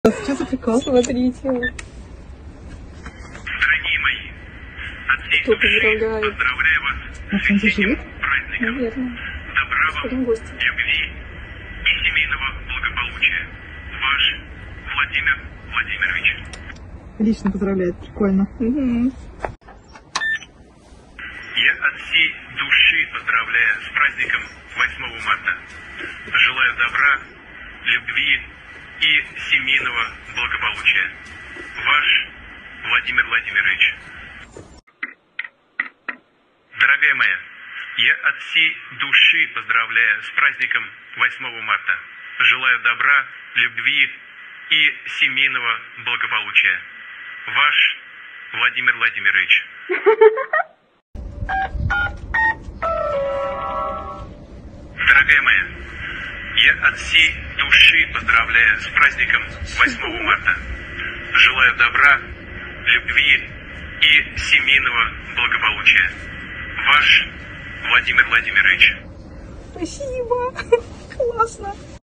Что за прикол? Смотрите. Дорогие мои, от всей Кто души поздравляет? поздравляю вас На с фронте весенним живет? праздником. Наверное. Добра Сходим в вам, гости. любви и семейного благополучия. Ваш Владимир Владимирович. Лично поздравляет. Прикольно. Я от всей души поздравляю с праздником 8 марта. Желаю добра, любви и семейного благополучия. Ваш Владимир Владимирович. Дорогая моя, я от всей души поздравляю с праздником 8 марта. Желаю добра, любви и семейного благополучия. Ваш Владимир Владимирович. Дорогая моя, я от всей души поздравляю с праздником 8 марта. Желаю добра, любви и семейного благополучия. Ваш Владимир Владимирович. Спасибо. Классно.